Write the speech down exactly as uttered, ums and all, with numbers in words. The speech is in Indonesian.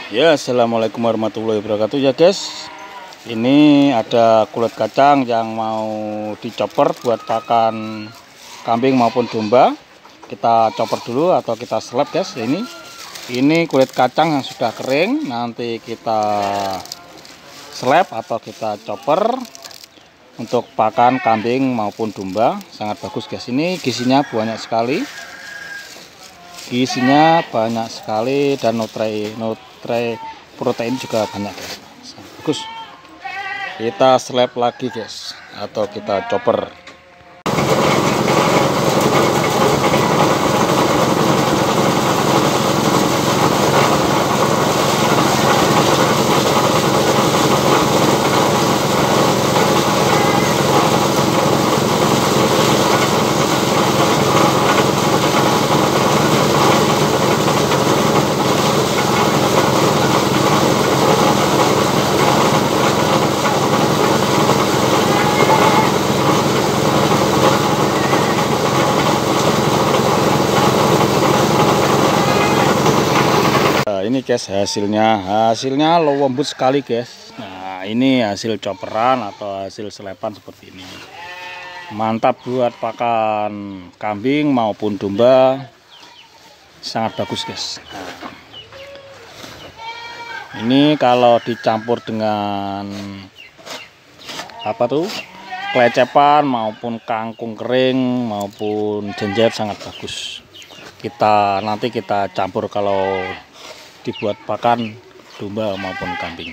Ya, assalamualaikum warahmatullahi wabarakatuh ya guys. Ini ada kulit kacang yang mau dicoper buat pakan kambing maupun domba. Kita chopper dulu atau kita slap guys. Ini ini kulit kacang yang sudah kering. Nanti kita slap atau kita chopper untuk pakan kambing maupun domba. Sangat bagus guys. Ini gizinya banyak sekali. Gizinya banyak sekali dan nutrisi nutrisi protein juga banyak guys. Bagus. Kita slap lagi guys atau kita chopper. Ini guys hasilnya hasilnya lembut sekali guys. Nah ini hasil chopperan atau hasil selepan seperti ini, mantap buat pakan kambing maupun domba, sangat bagus guys. Nah, ini kalau dicampur dengan apa tuh kelecepan maupun kangkung kering maupun jenjer sangat bagus. Kita nanti kita campur kalau dibuat pakan domba maupun kambing.